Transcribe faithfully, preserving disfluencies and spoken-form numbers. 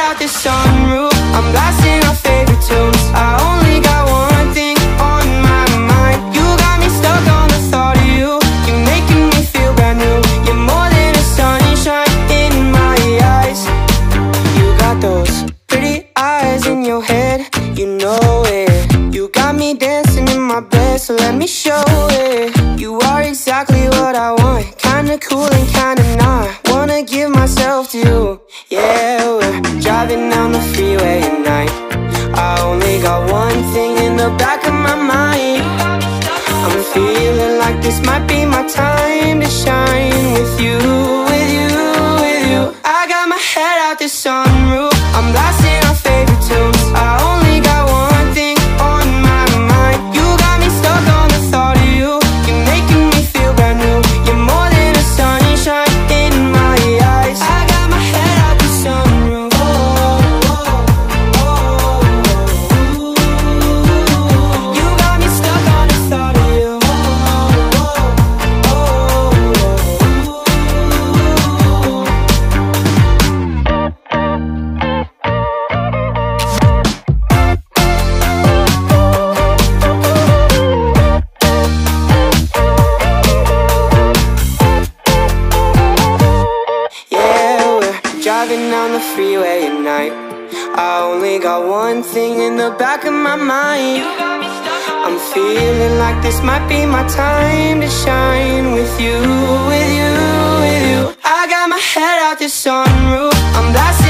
out the sunroof, I'm blasting our favorite tunes. I only got one thing on my mind. You got me stuck on the thought of you. You're making me feel brand new. You're more than a sunshine in my eyes. You got those pretty eyes in your head, you know it. You got me dancing in my bed, so let me show it. You are exactly what I want, kinda cool and kinda not. Wanna give myself to you. Yeah, we're driving down the freeway at night. I only got one thing in the back of my mind. I'm feeling like this might be my time to shine. With you, with you, with you. I got my head out the sunroof, I'm blasting our favorite tunes. I only got one thing on my mind. You got me stuck on the thought of you. You're making me feel brand new. You're more than a sunshine in my eyes. I got my head out the sunroof. Oh, oh, oh, oh. You got me stuck on the thought of you. Oh, oh, oh, oh. Yeah, we're driving down the freeway at night. I only got one thing in the back of my mind. I'm feeling like this might be my time to shine. With you, with you, with you. I got my head out the sunroof, I'm blasting